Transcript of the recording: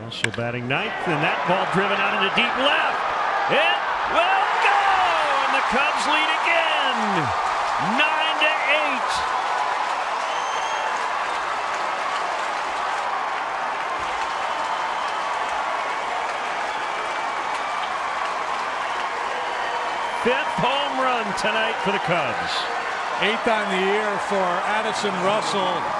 Russell batting ninth, and that ball driven out into deep left. It will go, and the Cubs lead again, 9-8. Fifth home run tonight for the Cubs. 8th on the year for Addison Russell.